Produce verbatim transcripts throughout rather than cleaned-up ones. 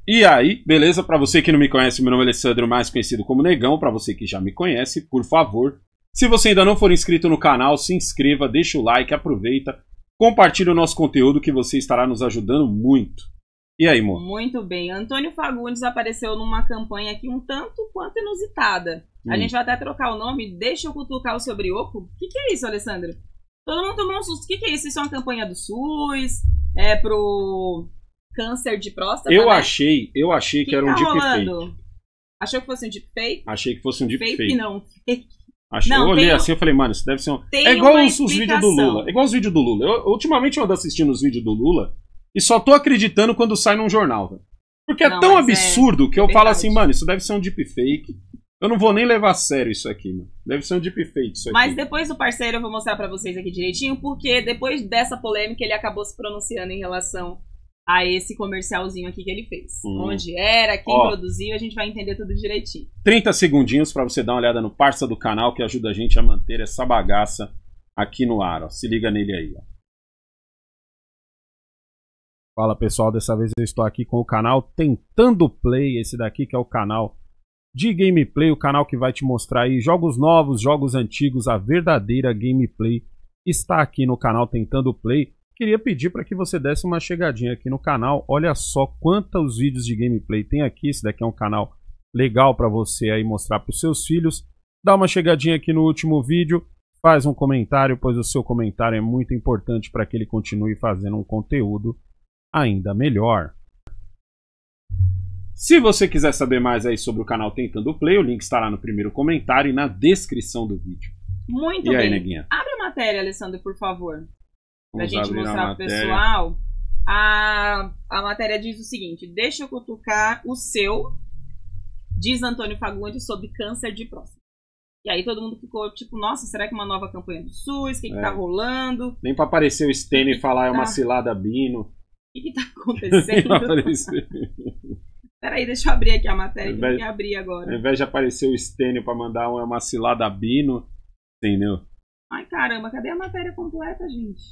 E aí, beleza? Pra você que não me conhece, meu nome é Alessandro, mais conhecido como Negão. Pra você que já me conhece, por favor, se você ainda não for inscrito no canal, se inscreva, deixa o like, aproveita, compartilha o nosso conteúdo que você estará nos ajudando muito. E aí, amor? Muito bem. Antônio Fagundes apareceu numa campanha aqui um tanto quanto inusitada. A hum. gente vai até trocar o nome. Deixa eu cutucar o seu brioco. O que, que é isso, Alessandro? Todo mundo tomou um susto. O que, que é isso? Isso é uma campanha do SUS? É pro câncer de próstata? Eu né? achei, eu achei que, que era um tá deepfake. Achou que fosse um deepfake? Achei que fosse um deepfake. Fake não, fake. Achei, não, eu olhei tem, assim e falei, mano, isso deve ser um... Tem é igual os, explicação. os vídeos do Lula. É igual os vídeos do Lula. Eu, ultimamente eu ando assistindo os vídeos do Lula e só tô acreditando quando sai num jornal, velho. Porque é não, tão absurdo é que eu verdade. falo assim, mano, isso deve ser um deepfake. Eu não vou nem levar a sério isso aqui, mano. Deve ser um deepfake isso aqui. Mas depois do parceiro eu vou mostrar pra vocês aqui direitinho, porque depois dessa polêmica ele acabou se pronunciando em relação a esse comercialzinho aqui que ele fez. Hum. Onde era, quem Ó, produziu, a gente vai entender tudo direitinho. trinta segundinhos pra você dar uma olhada no parça do canal que ajuda a gente a manter essa bagaça aqui no ar, ó. Se liga nele aí, ó. Fala pessoal, dessa vez eu estou aqui com o canal Tentando Play, esse daqui que é o canal de gameplay, o canal que vai te mostrar aí jogos novos, jogos antigos, a verdadeira gameplay está aqui no canal Tentando Play. Queria pedir para que você desse uma chegadinha aqui no canal, olha só quantos vídeos de gameplay tem aqui, esse daqui é um canal legal para você aí mostrar para os seus filhos. Dá uma chegadinha aqui no último vídeo, faz um comentário, pois o seu comentário é muito importante para que ele continue fazendo um conteúdo ainda melhor. Se você quiser saber mais aí sobre o canal Tentando Play, o link estará no primeiro comentário e na descrição do vídeo. Muito e bem. Aí, neguinha? Abre a matéria, Alessandro, por favor. Pra Vamos gente mostrar pro pessoal. A, a matéria diz o seguinte: deixa eu cutucar o seu, diz Antônio Fagundes, sobre câncer de próstata. E aí todo mundo ficou tipo, nossa, será que é uma nova campanha do SUS? O que, que é. tá rolando? Nem pra aparecer o Stênio e falar é uma tá... cilada Bino. O que, que tá acontecendo? Peraí, deixa eu abrir aqui a matéria, que eu que abrir agora. Ao invés de aparecer o Stênio pra mandar uma, uma cilada Bino, entendeu? Ai, caramba, cadê a matéria completa, gente?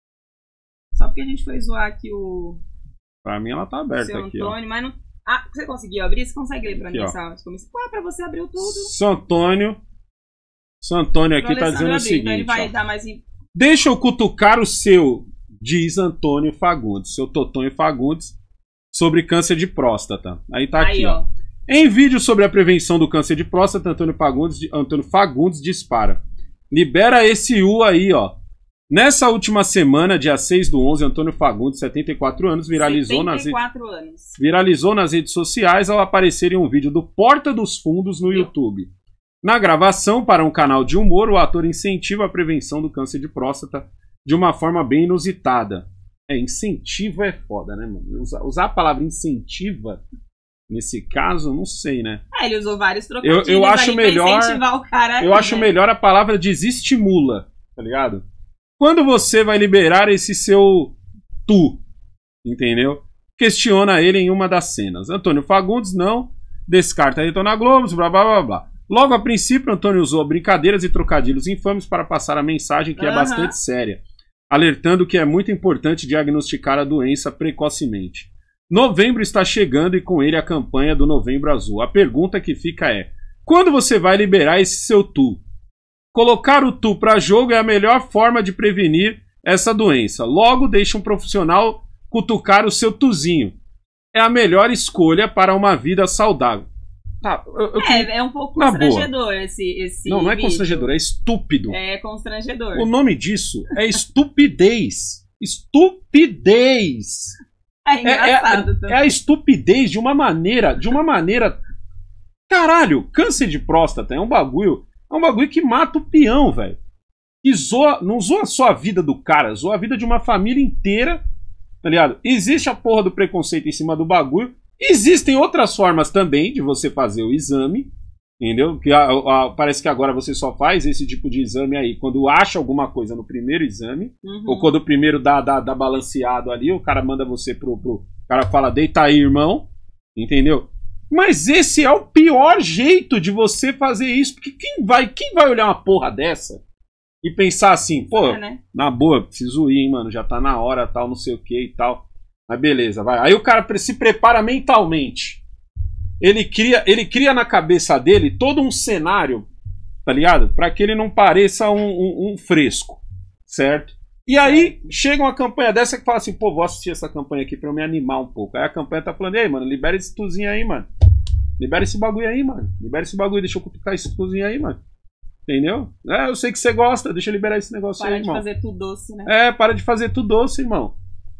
Só porque a gente foi zoar aqui o... Pra mim ela tá aberta aqui, Antônio, ó. mas não... Ah, você conseguiu abrir? Você consegue ler pra aqui, mim ó. essa Ué, pra você abriu tudo. São Antônio. São Antônio aqui tá dizendo o seguinte, então ele vai ó. dar mais... Deixa eu cutucar o seu, diz Antônio Fagundes, seu Totonho Fagundes, sobre câncer de próstata. Aí tá Aí, aqui, ó. ó. Em vídeo sobre a prevenção do câncer de próstata, Antônio Fagundes, Antônio Fagundes dispara. Libera esse U aí, ó. Nessa última semana, dia seis do onze, Antônio Fagundes, setenta e quatro anos, viralizou, setenta e quatro nas, anos. viralizou nas redes sociais ao aparecer em um vídeo do Porta dos Fundos no YouTube. Na gravação, para um canal de humor, o ator incentiva a prevenção do câncer de próstata de uma forma bem inusitada. É, incentivo é foda, né, mano? Usar, usar a palavra incentiva, nesse caso, não sei, né? É, ele usou vários trocadilhos eu, eu acho melhor, incentivar o cara. Eu aí, acho né? melhor a palavra desestimula, tá ligado? Quando você vai liberar esse seu tu, entendeu? Questiona ele em uma das cenas. Antônio Fagundes não descarta retorno à Globo, blá blá blá blá. Logo a princípio, Antônio usou brincadeiras e trocadilhos infames para passar a mensagem que é uhum. bastante séria, alertando que é muito importante diagnosticar a doença precocemente. Novembro está chegando e com ele a campanha do Novembro Azul. A pergunta que fica é: quando você vai liberar esse seu tu? Colocar o tu para jogo é a melhor forma de prevenir essa doença. Logo, deixe um profissional cutucar o seu tuzinho. É a melhor escolha para uma vida saudável. Tá, eu, eu é, queria... é um pouco Na constrangedor boa. esse, esse Não, não é vídeo. constrangedor, é estúpido. É constrangedor. O nome disso é estupidez. Estupidez. É engraçado. É, é, é a estupidez de uma maneira, de uma maneira... Caralho, câncer de próstata é um bagulho, é um bagulho que mata o peão, velho. E zoa, não zoa só a vida do cara, zoa a vida de uma família inteira, tá ligado? Existe a porra do preconceito em cima do bagulho. Existem outras formas também de você fazer o exame, entendeu? Que a, a, parece que agora você só faz esse tipo de exame aí quando acha alguma coisa no primeiro exame, uhum. ou quando o primeiro dá, dá, dá balanceado ali, o cara manda você pro, pro... O cara fala, deita aí, irmão, entendeu? Mas esse é o pior jeito de você fazer isso, porque quem vai, quem vai olhar uma porra dessa e pensar assim, pô, é, né? na boa, preciso ir, hein, mano, já tá na hora, tal, não sei o que e tal. Mas beleza, vai. Aí o cara se prepara mentalmente. Ele cria, ele cria na cabeça dele todo um cenário, tá ligado? Pra que ele não pareça um, um, um fresco, certo? E aí chega uma campanha dessa que fala assim, pô, vou assistir essa campanha aqui pra eu me animar um pouco. Aí a campanha tá falando, ei, mano, libera esse tuzinho aí, mano. Libera esse bagulho aí, mano. Libera esse bagulho, deixa eu cutucar esse tuzinho aí, mano. Entendeu? É, eu sei que você gosta, deixa eu liberar esse negócio para aí, irmão. Para de fazer tudo doce, né? É, para de fazer tudo doce, irmão.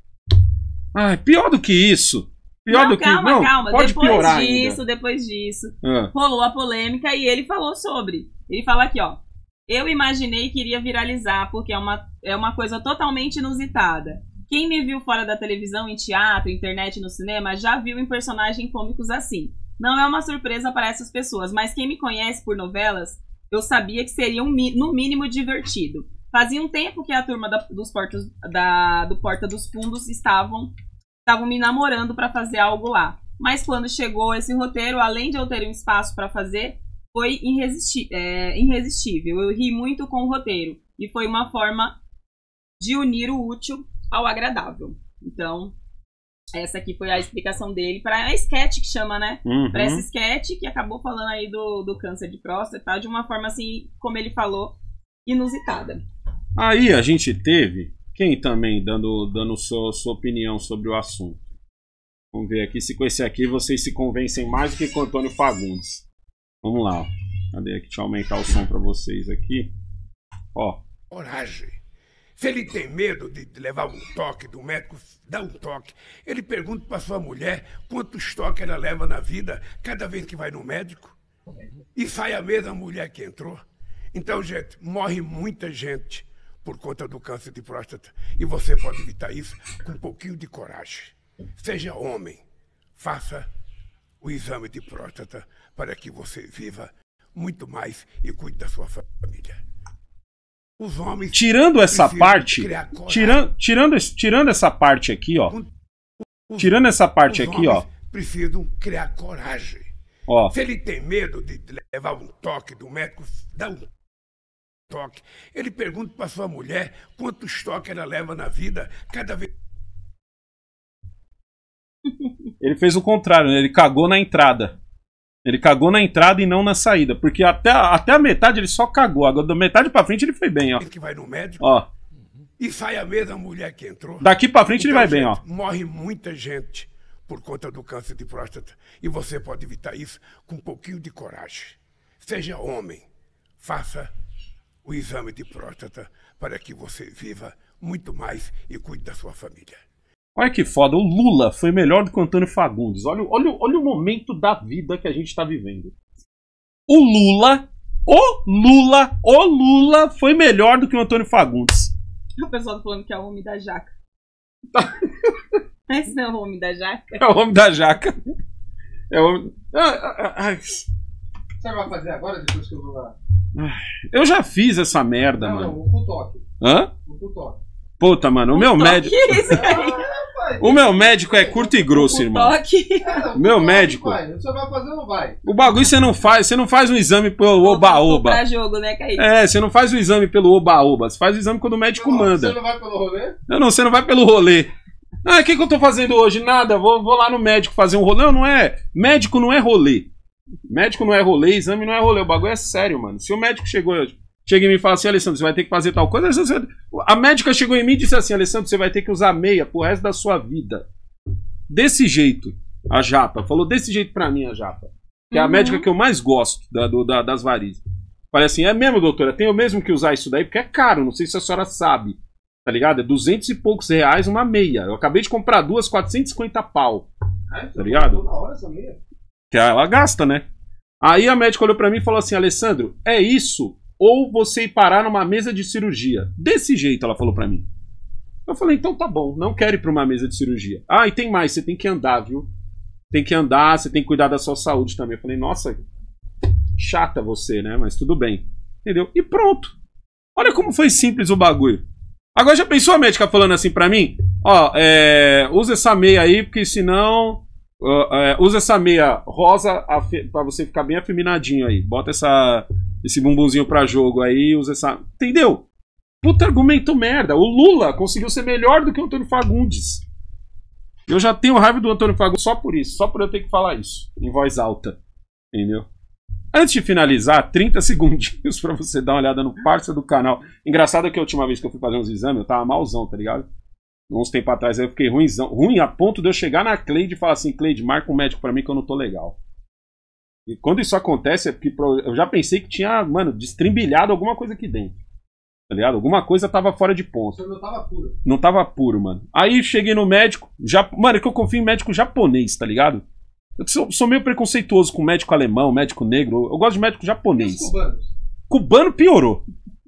Ai, pior do que isso. Pior não, do calma, que... Não, calma. pode depois piorar disso, ainda. depois disso, Ah. rolou a polêmica e ele falou sobre. Ele fala aqui, ó. Eu imaginei que iria viralizar, porque é uma, é uma coisa totalmente inusitada. Quem me viu fora da televisão, em teatro, internet, no cinema, já viu em personagens cômicos assim. Não é uma surpresa para essas pessoas, mas quem me conhece por novelas, eu sabia que seria, um, no mínimo, divertido. Fazia um tempo que a turma da, dos portos, da, do Porta dos Fundos estavam, estavam me namorando para fazer algo lá. Mas quando chegou esse roteiro, além de eu ter um espaço para fazer, foi irresisti é, irresistível. Eu ri muito com o roteiro. E foi uma forma de unir o útil ao agradável. Então, essa aqui foi a explicação dele para a sketch que chama, né? Uhum. Para essa sketch que acabou falando aí do, do câncer de próstata, de uma forma assim, como ele falou, inusitada. Aí a gente teve quem também dando, dando sua, sua opinião sobre o assunto. Vamos ver aqui se com esse aqui vocês se convencem mais do que com o Antônio Fagundes. Vamos lá. Ó. Cadê aqui? Deixa eu aumentar o som para vocês aqui. Ó. Coragem. Se ele tem medo de levar um toque do médico, dá um toque. Ele pergunta para sua mulher quantos toques ela leva na vida cada vez que vai no médico. E sai a mesma mulher que entrou. Então, gente, morre muita gente por conta do câncer de próstata. E você pode evitar isso com um pouquinho de coragem. Seja homem, faça o exame de próstata para que você viva muito mais e cuide da sua família. Os homens tirando essa parte, tirando, tirando, tirando essa parte aqui, ó. Os, tirando essa parte os aqui, ó. Precisam criar coragem. Ó. Se ele tem medo de levar um toque do médico, dá um toque. Ele pergunta para sua mulher quantos toques ela leva na vida cada vez. Ele fez o contrário, né? Ele cagou na entrada. Ele cagou na entrada e não na saída. Porque até, até a metade ele só cagou. Agora da metade pra frente ele foi bem, ó. Que vai no médico, ó. E sai a mesma mulher que entrou. Daqui pra frente então, ele vai gente, bem, ó. Morre muita gente por conta do câncer de próstata. E você pode evitar isso com um pouquinho de coragem. Seja homem, faça o exame de próstata para que você viva muito mais e cuide da sua família. Olha que foda, o Lula foi melhor do que o Antônio Fagundes. Olha, olha, olha o momento da vida que a gente tá vivendo. O Lula, o Lula, o Lula foi melhor do que o Antônio Fagundes. O pessoal tá falando que é o homem da jaca. Esse não é o homem da jaca? É o homem da jaca. É o homem... ah, ah, ah. Você vai fazer agora, depois que eu vou lá? Eu já fiz essa merda, não, mano. Não, o toque. Hã? O toque. Puta, mano, o meu médico... Que isso aí? O meu médico é curto e grosso, irmão. Toque. É, não, O meu toque, médico... Vai. Você vai fazer ou não vai? O bagulho você não faz, você não faz um exame pelo oba-oba. Pra jogo, né, Kaique? É, você não faz o exame pelo oba-oba, você faz o exame quando o médico Não, manda. Você não vai pelo rolê? Não, não, você não vai pelo rolê. Ah, o que, que eu tô fazendo hoje? Nada, vou, vou lá no médico fazer um rolê. Não, não é. Médico não é rolê. Médico não é rolê, exame não é rolê. O bagulho é sério, mano. Se o médico chegou, chega em mim e fala assim, Alessandro, você vai ter que fazer tal coisa. A médica chegou em mim e disse assim, Alessandro, você vai ter que usar meia pro resto da sua vida. Desse jeito, a Japa. Falou desse jeito pra mim, a Japa. Que é a Uhum. médica que eu mais gosto da, do, da, das varizes. Falei assim, é mesmo, doutora? Tenho mesmo que usar isso daí, porque é caro. Não sei se a senhora sabe. Tá ligado? É duzentos e poucos reais uma meia. Eu acabei de comprar duas, quatrocentos e cinquenta pau. Tá ligado? Toda hora essa meia. Que ela gasta, né? Aí a médica olhou pra mim e falou assim, Alessandro, é isso ou você ir parar numa mesa de cirurgia? Desse jeito, ela falou pra mim. Eu falei, então tá bom, não quero ir pra uma mesa de cirurgia. Ah, e tem mais, você tem que andar, viu? Tem que andar, você tem que cuidar da sua saúde também. Eu falei, nossa, chata você, né? Mas tudo bem. Entendeu? E pronto. Olha como foi simples o bagulho. Agora já pensou a médica falando assim pra mim? Ó, é, usa essa meia aí, porque senão... Uh, é, usa essa meia rosa pra você ficar bem afeminadinho aí. Bota essa, esse bumbumzinho pra jogo aí, usa essa... Entendeu? Puta argumento merda. O Lula conseguiu ser melhor do que o Antônio Fagundes. Eu já tenho raiva do Antônio Fagundes só por isso, só por eu ter que falar isso, em voz alta, entendeu? Antes de finalizar, trinta segundinhos pra você dar uma olhada no parça do canal. Engraçado que a última vez que eu fui fazer uns exames, eu tava malzão, tá ligado? Uns tempos atrás eu fiquei ruimzão, ruim a ponto de eu chegar na Cleide e falar assim, Cleide, marca um médico pra mim que eu não tô legal. E quando isso acontece é porque eu já pensei que tinha, mano, destrimbilhado alguma coisa aqui dentro. Tá ligado? Alguma coisa tava fora de ponto. Não tava puro. Não tava puro, mano. Aí cheguei no médico, já, mano, é que eu confio em médico japonês, tá ligado? Eu sou, sou meio preconceituoso com médico alemão, médico negro. Eu gosto de médico japonês. E os cubanos? Cubano piorou.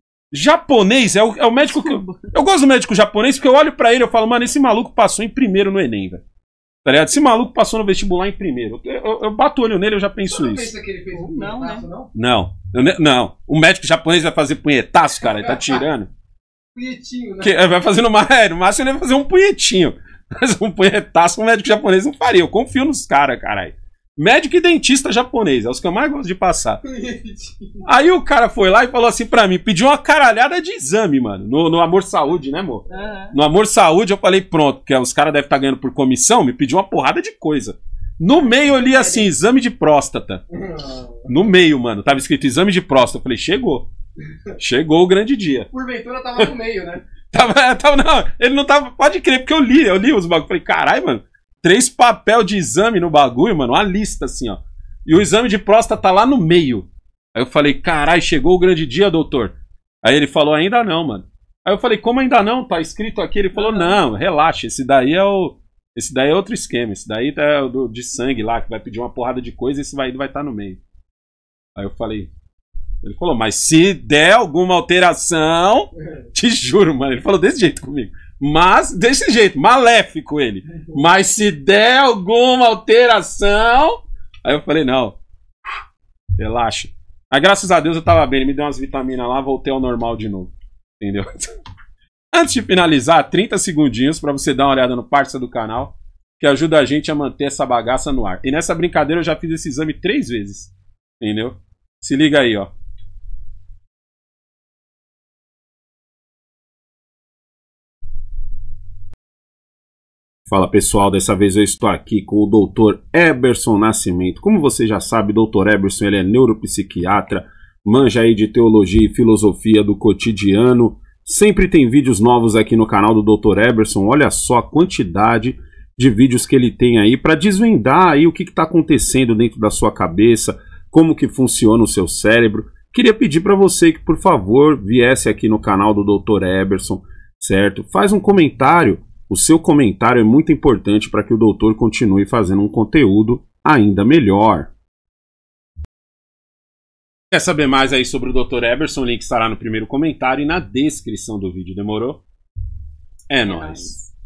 Japonês é o, é o médico que eu, eu gosto do médico japonês porque eu olho pra ele e eu falo, mano, esse maluco passou em primeiro no Enem, velho. Tá ligado? Esse maluco passou no vestibular em primeiro. Eu, eu, eu bato o olho nele e eu já penso Você não isso. pensa que ele fez um Não, punhetaço, né? não? Não. Eu ne- não. O médico japonês vai fazer punhetaço, cara. Ele tá tirando. Punhetinho, né? Que, vai fazer no, é, no máximo ele vai fazer um punhetinho. Mas um punhetaço um médico japonês não faria. Eu confio nos caras, caralho. Médico e dentista japonês, é os que eu mais gosto de passar. Punhetinho. Aí o cara foi lá e falou assim pra mim, pediu uma caralhada de exame, mano. No, no Amor Saúde, né, amor? Aham. No Amor Saúde eu falei, pronto, porque os caras devem estar ganhando por comissão, me pediu uma porrada de coisa. No meio eu li assim, exame de próstata. No meio, mano, tava escrito exame de próstata. Eu falei, chegou. Chegou o grande dia. Porventura tava no meio, né? Tava, tava, não, ele não tava, pode crer, porque eu li, eu li os bagulhos. Falei, caralho, mano, três papel de exame no bagulho, mano, uma lista assim, ó. E o exame de próstata tá lá no meio. Aí eu falei, caralho, chegou o grande dia, doutor. Aí ele falou, ainda não, mano. Aí eu falei, como ainda não? Tá escrito aqui. Ele falou, não, relaxa, esse daí é o... Esse daí é outro esquema, esse daí é o do, de sangue lá, que vai pedir uma porrada de coisa e esse vai vai estar no meio. Aí eu falei... Ele falou, mas se der alguma alteração... Te juro, mano, ele falou desse jeito comigo. Mas, desse jeito, maléfico ele. Mas se der alguma alteração... Aí eu falei, não, relaxa. Aí graças a Deus eu tava bem, ele me deu umas vitaminas lá, voltei ao normal de novo. Entendeu? Antes de finalizar, trinta segundinhos pra você dar uma olhada no parça do canal, que ajuda a gente a manter essa bagaça no ar. E nessa brincadeira eu já fiz esse exame três vezes. Entendeu? Se liga aí, ó. Fala pessoal, dessa vez eu estou aqui com o doutor Eberson Nascimento. Como você já sabe, o doutor Eberson ele é neuropsiquiatra, manja aí de teologia e filosofia do cotidiano. Sempre tem vídeos novos aqui no canal do doutor Eberson. Olha só a quantidade de vídeos que ele tem aí para desvendar aí o que está acontecendo dentro da sua cabeça, como que funciona o seu cérebro. Queria pedir para você que, por favor, viesse aqui no canal do doutor Eberson, certo? Faz um comentário. O seu comentário é muito importante para que o doutor continue fazendo um conteúdo ainda melhor. Quer saber mais aí sobre o doutor Eberson? O link estará no primeiro comentário e na descrição do vídeo. Demorou? É, é nóis.